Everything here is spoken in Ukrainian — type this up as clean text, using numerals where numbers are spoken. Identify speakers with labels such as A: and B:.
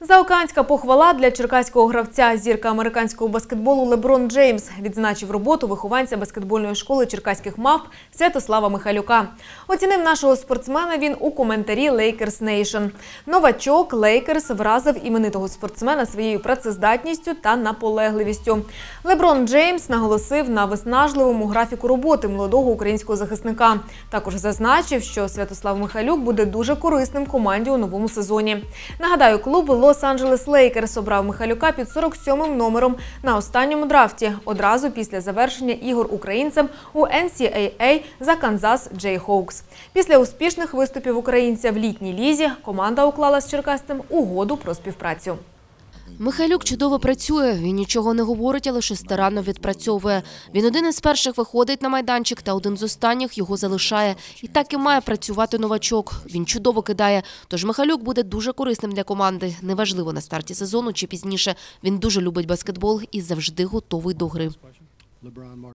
A: Заокеанська похвала для черкаського гравця. Зірка американського баскетболу Леброн Джеймс відзначив роботу вихованця баскетбольної школи черкаських мавп Святослава Михайлюка. Оцінив нашого спортсмена він у коментарі Lakers Nation. Новачок Lakers вразив іменитого спортсмена своєю працездатністю та наполегливістю. Леброн Джеймс наголосив на виснажливому графіку роботи молодого українського захисника. Також зазначив, що Святослав Михайлюк буде дуже корисним команді у новому сезоні. Нагадаю, клуб Лос-Анджелес Лейкерс обрав Михайлюка під 47-м номером на останньому драфті, одразу після завершення ігор українцем у NCAA за Канзас Джейхоукс. Після успішних виступів українця в літній лізі команда уклала з черкасцем угоду про співпрацю.
B: Михайлюк чудово працює, він нічого не говорить, а лише старанно відпрацьовує. Він один із перших виходить на майданчик та один з останніх його залишає. І так і має працювати новачок. Він чудово кидає, тож Михайлюк буде дуже корисним для команди. Неважливо на старті сезону чи пізніше. Він дуже любить баскетбол і завжди готовий до гри.